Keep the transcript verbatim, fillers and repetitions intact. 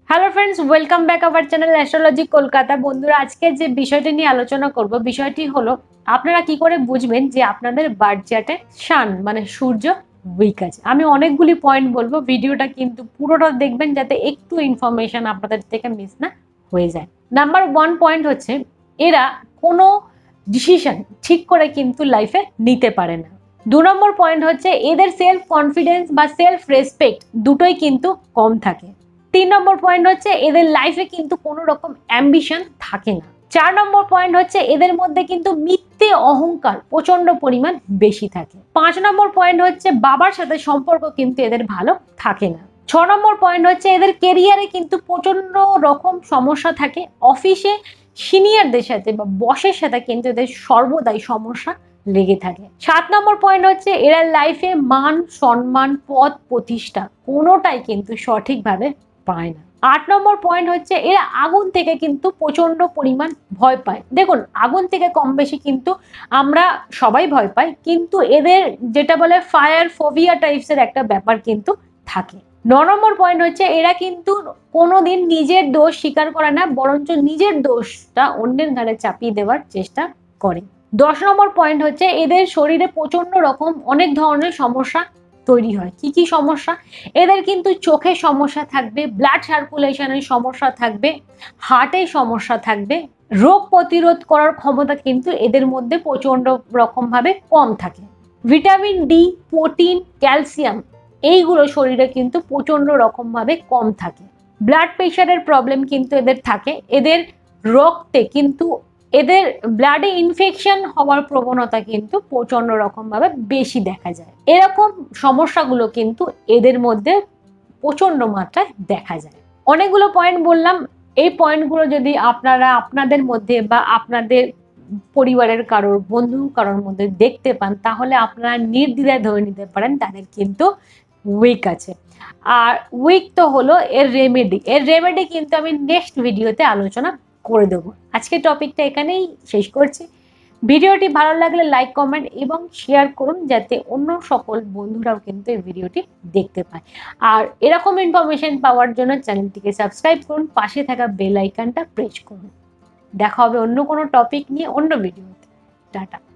Hello friends, welcome back our channel astrology Kolkata. বন্ধুরা, আজকে যে বিষয়টি নিয়ে আলোচনা করব, বিষয়টি হলো আপনারা কি করে বুঝবেন যে আপনাদের বার্থ চার্টে সান মানে সূর্য উইক আছে। আমি অনেকগুলি পয়েন্ট বলবো, ভিডিওটা কিন্তু পুরোটা দেখবেন যাতে একটু ইনফরমেশন আপনাদের থেকে মিস না হয়ে যায়। নাম্বার ওয়ান পয়েন্ট হচ্ছে, এরা কোনো ডিসিশন ঠিক করে কিন্তু লাইফে নিতে পারে না। দু নম্বর পয়েন্ট হচ্ছে, এদের সেলফ কনফিডেন্স বা সেলফ রেসপেক্ট দুটোই কিন্তু কম থাকে। তিন নম্বর পয়েন্ট হচ্ছে, এদের লাইফে কিন্তু কোনো রকম অ্যাম্বিশন থাকে না। চার নম্বর পয়েন্ট হচ্ছে, এদের মধ্যে কিন্তু মিথ্যে অহংকার প্রচন্ড পরিমাণ বেশি থাকে। পাঁচ নম্বর পয়েন্ট হচ্ছে, বাবার সাথে সম্পর্ক কিন্তু এদের ভালো থাকে না। ছ নম্বর পয়েন্ট হচ্ছে, এদের কেরিয়ারে কিন্তু প্রচন্ড রকম সমস্যা থাকে। অফিসে সিনিয়রদের সাথে বা বসের সাথে কিন্তু এদের সর্বদাই সমস্যা লেগে থাকে। সাত নম্বর পয়েন্ট হচ্ছে, এরা লাইফে মান সম্মান পদ প্রতিষ্ঠা কোনোটাই কিন্তু সঠিকভাবে পায় না। আট নম্বর পয়েন্ট হচ্ছে, এরা আগুন থেকে কিন্তু প্রচন্ড পরিমাণ ভয় পায়। দেখুন, আগুন থেকে কম বেশি কিন্তু আমরা সবাই ভয় পাই, কিন্তু এদের যেটা বলে ফায়ার ফোবিয়া টাইপসের একটা ব্যাপার কিন্তু থাকে। ন নম্বর পয়েন্ট হচ্ছে, এরা কিন্তু কোনোদিন নিজের দোষ স্বীকার করে না, বরঞ্চ নিজের দোষটা অন্যের ঘাড়ে চাপিয়ে দেওয়ার চেষ্টা করে। দশ নম্বর পয়েন্ট হচ্ছে, এদের শরীরে প্রচন্ড রকম অনেক ধরনের সমস্যা তৈরি হয়। কি কি সমস্যা? এদের কিন্তু চোখের সমস্যা থাকবে, ব্লাড সার্কুলেশনের সমস্যা থাকবে, হার্টের সমস্যা থাকবে, রোগ প্রতিরোধ করার ক্ষমতা কিন্তু এদের মধ্যে প্রচন্ড রকম ভাবে কম থাকে। ভিটামিন ডি, প্রোটিন, ক্যালসিয়াম এইগুলো শরীরে কিন্তু প্রচন্ড রকম ভাবে কম থাকে। ব্লাড প্রেশারের প্রবলেম কিন্তু এদের থাকে। এদের রক্তে কিন্তু এদের ব্লাডে ইনফেকশন হওয়ার প্রবণতা কিন্তু প্রচন্ড রকম ভাবে বেশি দেখা যায়। এরকম সমস্যাগুলো কিন্তু এদের মধ্যে প্রচন্ড মাত্রায় দেখা যায়। অনেকগুলো পয়েন্ট বললাম, এই পয়েন্টগুলো যদি আপনারা আপনাদের মধ্যে বা আপনাদের পরিবারের কারোর বন্ধু কারোর মধ্যে দেখতে পান, তাহলে আপনারা নির্দ্বিধায় ধরে নিতে পারেন তাদের কিন্তু উইক আছে। আর উইক তো হলো এর রেমেডি। এর রেমেডি কিন্তু আমি নেক্সট ভিডিওতে আলোচনা করে দেবো। আজকে টপিকটা এখানেই শেষ করছি। ভিডিওটি ভালো লাগলে লাইক, কমেন্ট এবং শেয়ার করুন, যাতে অন্য সকল বন্ধুরাও কিন্তু এই ভিডিওটি দেখতে পায়। আর এরকম ইনফরমেশন পাওয়ার জন্য চ্যানেলটিকে সাবস্ক্রাইব করুন, পাশে থাকা বেল আইকনটা প্রেস করুন। দেখা হবে অন্য কোনো টপিক নিয়ে অন্য ভিডিওতে। টাটা।